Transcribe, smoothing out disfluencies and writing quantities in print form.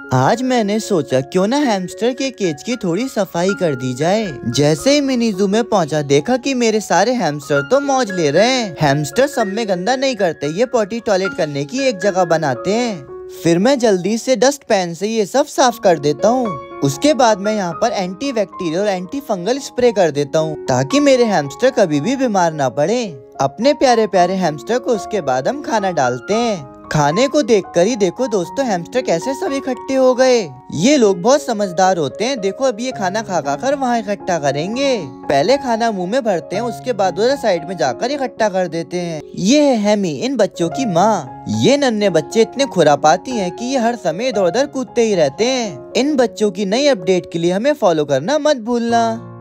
आज मैंने सोचा क्यों ना हैमस्टर के केज की थोड़ी सफाई कर दी जाए। जैसे ही मिनी जू में पहुंचा देखा कि मेरे सारे हैमस्टर तो मौज ले रहे हैं। हैमस्टर सब में गंदा नहीं करते, ये पॉटी टॉयलेट करने की एक जगह बनाते हैं। फिर मैं जल्दी से डस्ट पैन से ये सब साफ कर देता हूँ। उसके बाद मैं यहाँ पर एंटी बैक्टीरियल और एंटी फंगल स्प्रे कर देता हूँ ताकि मेरे हैमस्टर कभी भी बीमार ना पड़े। अपने प्यारे प्यारे हैमस्टर को उसके बाद हम खाना डालते हैं। खाने को देखकर ही देखो दोस्तों हैमस्टर कैसे सब इकट्ठे हो गए। ये लोग बहुत समझदार होते हैं। देखो अभी ये खाना खा कर वहाँ इकट्ठा करेंगे। पहले खाना मुंह में भरते हैं, उसके बाद उधर साइड में जाकर इकट्ठा कर देते हैं। ये है हैमी, इन बच्चों की माँ। ये नन्हे बच्चे इतने खुरापाती हैं कि ये हर समय इधर उधर कूदते ही रहते हैं। इन बच्चों की नई अपडेट के लिए हमें फॉलो करना मत भूलना।